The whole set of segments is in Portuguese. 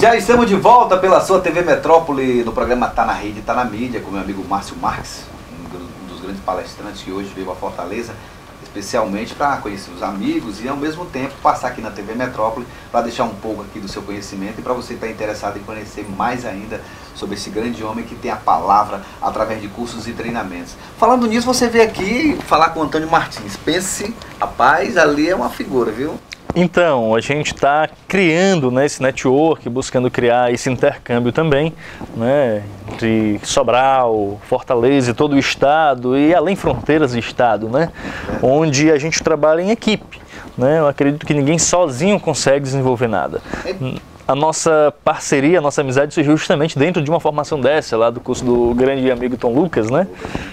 Já estamos de volta pela sua TV Metrópole no programa Tá na Rede, Tá na Mídia, com meu amigo Márcio Marques, um dos grandes palestrantes que hoje veio a Fortaleza, especialmente para conhecer os amigos e ao mesmo tempo passar aqui na TV Metrópole para deixar um pouco aqui do seu conhecimento e para você estar interessado em conhecer mais ainda sobre esse grande homem que tem a palavra através de cursos e treinamentos. Falando nisso, você veio aqui falar com o Antônio Martins. Pense, rapaz, ali é uma figura, viu? Então, a gente está criando, né, esse network, buscando criar esse intercâmbio também, né, entre Sobral, Fortaleza e todo o estado e além fronteiras do estado, né, onde a gente trabalha em equipe, né. Eu acredito que ninguém sozinho consegue desenvolver nada. A nossa parceria, a nossa amizade surgiu justamente dentro de uma formação dessa, lá do curso do grande amigo Tom Lucas, né.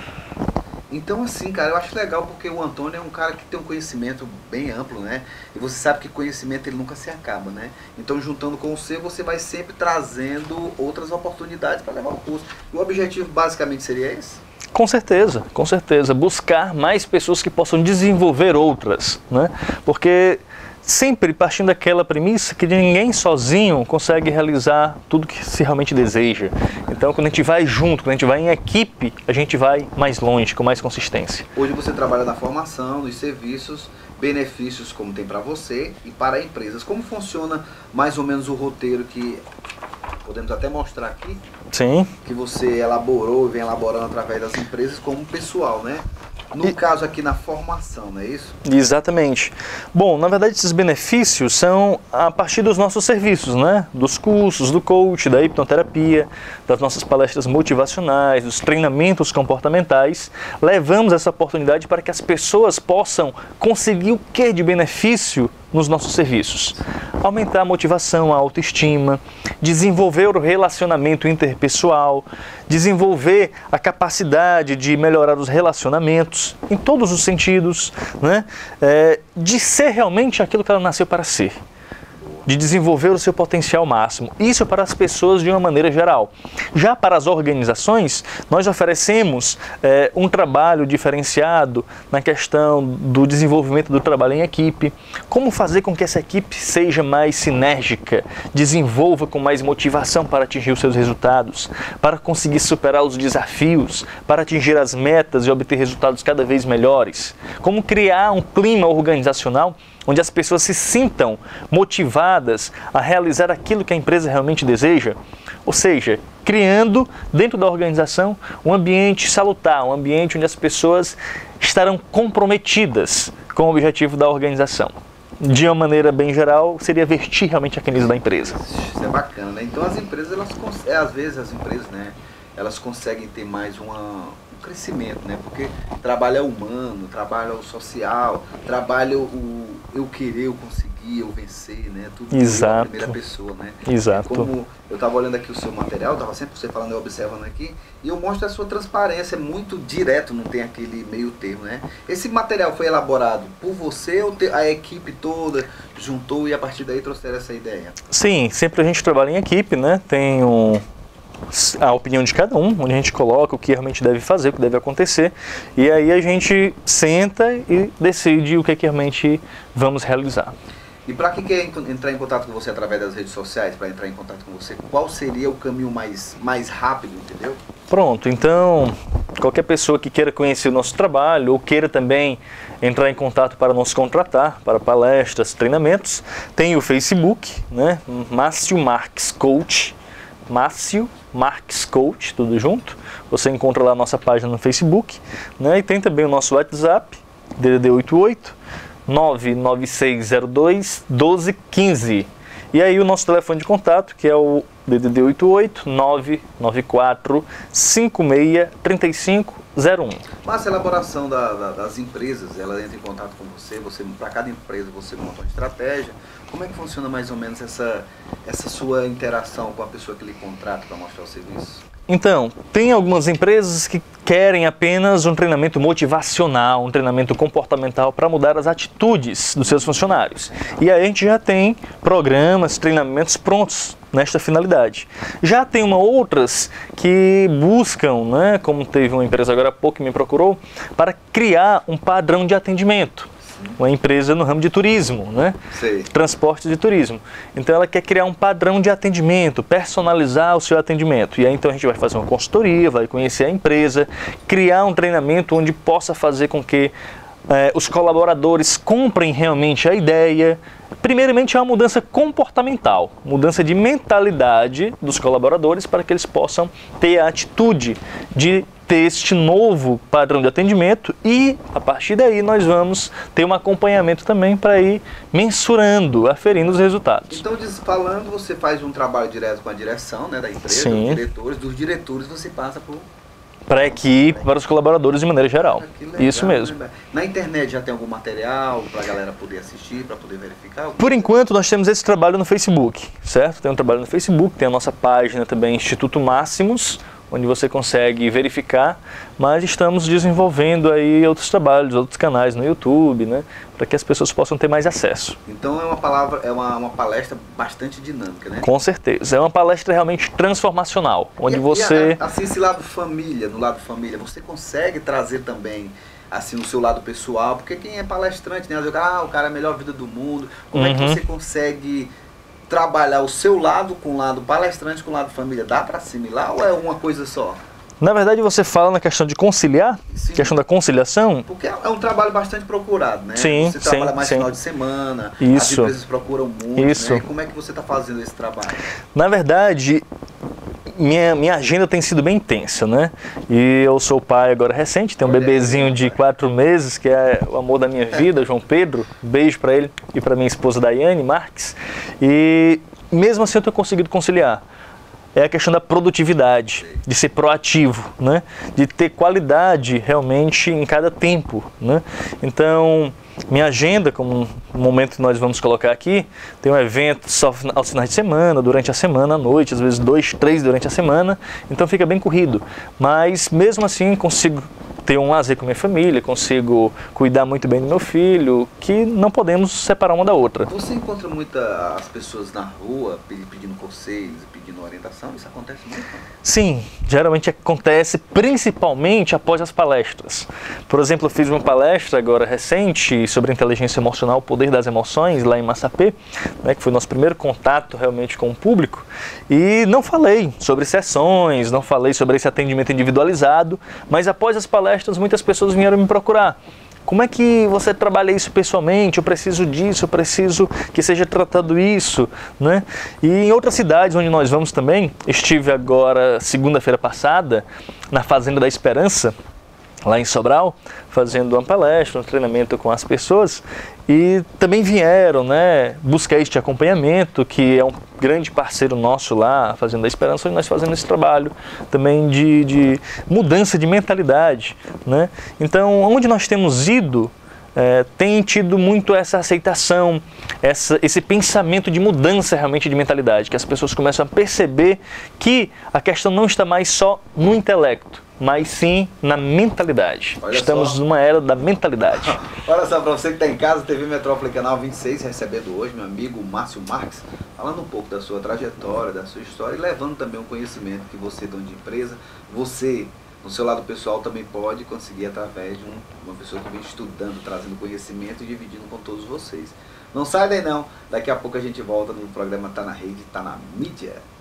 Então assim, cara, eu acho legal porque o Antônio é um cara que tem um conhecimento bem amplo, né? E você sabe que conhecimento ele nunca se acaba, né? Então juntando com você vai sempre trazendo outras oportunidades para levar o curso. E o objetivo basicamente seria esse? Com certeza, com certeza. Buscar mais pessoas que possam desenvolver outras, né? Porque sempre partindo daquela premissa que ninguém sozinho consegue realizar tudo que se realmente deseja. Então, quando a gente vai junto, quando a gente vai em equipe, a gente vai mais longe, com mais consistência. Hoje você trabalha na formação, nos serviços, benefícios como tem para você e para empresas. Como funciona mais ou menos o roteiro que podemos até mostrar aqui? Sim. Que você elaborou e vem elaborando através das empresas como pessoal, né? No caso aqui na formação, não é isso? Exatamente. Bom, na verdade esses benefícios são a partir dos nossos serviços, né? Dos cursos, do coach, da hipnoterapia, das nossas palestras motivacionais, dos treinamentos comportamentais. Levamos essa oportunidade para que as pessoas possam conseguir o que de benefício nos nossos serviços? Aumentar a motivação, a autoestima, desenvolver o relacionamento interpessoal, desenvolver a capacidade de melhorar os relacionamentos em todos os sentidos, né? De ser realmente aquilo que ela nasceu para ser, de desenvolver o seu potencial máximo. Isso para as pessoas de uma maneira geral. Já para as organizações, nós oferecemos um trabalho diferenciado na questão do desenvolvimento do trabalho em equipe, como fazer com que essa equipe seja mais sinérgica, desenvolva com mais motivação para atingir os seus resultados, para conseguir superar os desafios, para atingir as metas e obter resultados cada vez melhores, como criar um clima organizacional onde as pessoas se sintam motivadas a realizar aquilo que a empresa realmente deseja, ou seja, criando dentro da organização um ambiente salutar, um ambiente onde as pessoas estarão comprometidas com o objetivo da organização. De uma maneira bem geral, seria vestir realmente a camisa da empresa. Isso é bacana, né? Então as empresas, às vezes as empresas, né, elas conseguem ter mais um crescimento, né? Porque trabalho é humano, trabalho é o social, trabalho o eu querer, eu conseguir, eu vencer, né? Tudo Exato. Na primeira pessoa, né? Exato. Como eu estava olhando aqui o seu material, estava sempre você falando, eu observando aqui, e eu mostro a sua transparência, é muito direto, não tem aquele meio termo, né? Esse material foi elaborado por você ou a equipe toda juntou e a partir daí trouxeram essa ideia? Sim, sempre a gente trabalha em equipe, né? Tem a opinião de cada um, onde a gente coloca o que realmente deve fazer, o que deve acontecer, e aí a gente senta e decide o que realmente vamos realizar. E para quem quer entrar em contato com você através das redes sociais, para entrar em contato com você, qual seria o caminho mais rápido, entendeu? Pronto, então qualquer pessoa que queira conhecer o nosso trabalho ou queira também entrar em contato para nos contratar para palestras, treinamentos, tem o Facebook, né? Márcio Marques Coach, Márcio Marques Coach, tudo junto. Você encontra lá a nossa página no Facebook, né? E tem também o nosso WhatsApp, DDD 88 99602 1215. E aí o nosso telefone de contato, que é o DDD 88 994 56 3501. Mas a elaboração das empresas, ela entra em contato com você para cada empresa você monta uma estratégia. Como é que funciona mais ou menos essa sua interação com a pessoa que lhe contrata para mostrar o serviço? Então, tem algumas empresas que querem apenas um treinamento motivacional, um treinamento comportamental para mudar as atitudes dos seus funcionários. E aí a gente já tem programas, treinamentos prontos nesta finalidade. Já tem outras que buscam, né, como teve uma empresa agora há pouco que me procurou, para criar um padrão de atendimento. uma empresa no ramo de turismo, né? Sei. Transporte de turismo. Então ela quer criar um padrão de atendimento, personalizar o seu atendimento. E aí então a gente vai fazer uma consultoria, vai conhecer a empresa, criar um treinamento onde possa fazer com que os colaboradores comprem realmente a ideia. Primeiramente é uma mudança comportamental, mudança de mentalidade dos colaboradores para que eles possam ter a atitude de ter este novo padrão de atendimento e a partir daí nós vamos ter um acompanhamento também para ir mensurando, aferindo os resultados. Então, falando, você faz um trabalho direto com a direção, né, da empresa, Sim. dos diretores você passa para a equipe, para os colaboradores de maneira geral. Legal, isso mesmo. Né? Na internet já tem algum material para a galera poder assistir, para poder verificar? Por enquanto nós temos esse trabalho no Facebook, certo? Tem um trabalho no Facebook, tem a nossa página também, Instituto Máximos, onde você consegue verificar, mas estamos desenvolvendo aí outros trabalhos, outros canais no YouTube, né, para que as pessoas possam ter mais acesso. Então é uma palestra bastante dinâmica, né? Com certeza, é uma palestra realmente transformacional, onde você... assim, esse lado família, no lado família, você consegue trazer também assim o seu lado pessoal, porque quem é palestrante, né, o cara é a melhor vida do mundo, como é que você consegue trabalhar o seu lado com o lado palestrante com o lado família? Dá para assimilar ou é uma coisa só? Na verdade você fala na questão de conciliar, Sim. Questão da conciliação. Porque é um trabalho bastante procurado, né? Sim, você trabalha mais sim. final de semana, Isso. as empresas procuram muito, Isso. né? E como é que você está fazendo esse trabalho? Na verdade, minha agenda tem sido bem intensa, né? E eu sou pai agora recente, tenho um bebezinho de 4 meses, que é o amor da minha vida, João Pedro. Beijo para ele e para minha esposa Daiane Marques. E mesmo assim eu estou conseguindo conciliar. É a questão da produtividade, de ser proativo, né? De ter qualidade realmente em cada tempo, né? Então, minha agenda, como o momento que nós vamos colocar aqui, tem um evento só aos finais de semana, durante a semana, à noite, às vezes 2, 3 durante a semana, então fica bem corrido. Mas mesmo assim consigo ter um lazer com minha família, consigo cuidar muito bem do meu filho, que não podemos separar uma da outra. Você encontra muitas pessoas na rua pedindo conselhos, pedindo orientação? Isso acontece muito? Sim, geralmente acontece principalmente após as palestras. Por exemplo, eu fiz uma palestra agora recente sobre inteligência emocional, o poder das emoções, lá em Massapê, né, que foi o nosso primeiro contato realmente com o público, e não falei sobre sessões, não falei sobre esse atendimento individualizado, mas após as palestras muitas pessoas vieram me procurar. Como é que você trabalha isso pessoalmente? Eu preciso disso, eu preciso que seja tratado isso, né? E em outras cidades onde nós vamos também, estive agora segunda-feira passada na Fazenda da Esperança, lá em Sobral, fazendo uma palestra, um treinamento com as pessoas e também vieram, né, buscar este acompanhamento, que é um grande parceiro nosso lá, Fazenda da Esperança, onde nós fazemos esse trabalho também de mudança de mentalidade, né? Então, onde nós temos ido, tem tido muito essa aceitação, esse pensamento de mudança realmente de mentalidade, que as pessoas começam a perceber que a questão não está mais só no intelecto, mas sim na mentalidade. Estamos numa era da mentalidade. Olha só, para você que está em casa, TV Metrópole Canal 26, recebendo hoje meu amigo Márcio Marques, falando um pouco da sua trajetória, da sua história e levando também um conhecimento que você, dono de empresa, você, no seu lado pessoal, também pode conseguir através de uma pessoa que vem estudando, trazendo conhecimento e dividindo com todos vocês. Não sai daí não, daqui a pouco a gente volta no programa Tá na Rede, Tá na Mídia.